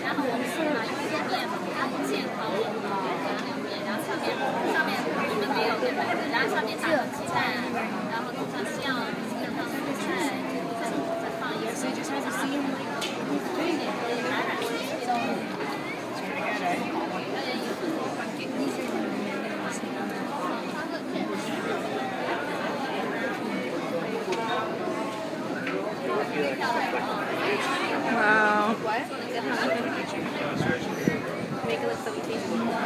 然后我们是拿一些面嘛，它不健康的，拿那个面，然后上面你们也有对吧？然后上面打个鸡蛋，然后弄上酱，弄上蔬菜，再放一个，所以就像是西红柿，对，软软的那种。 Wow. Make it look so easy.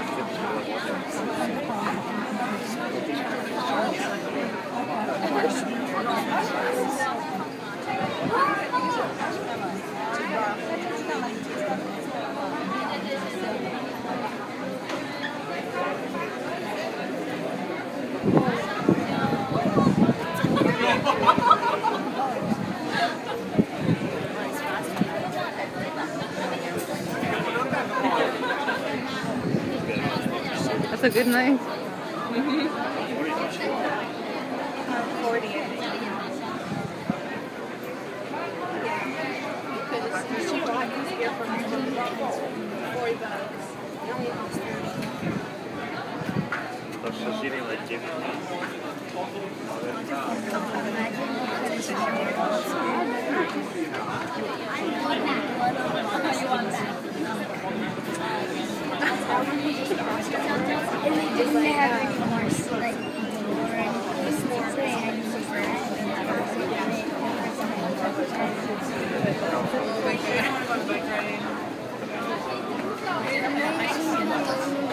That's a good knife. 40. She bought this beer for me $40. It only costs 30. So she didn't like give it. And they didn't have any more, like, or anything. They had any bread. I'm waiting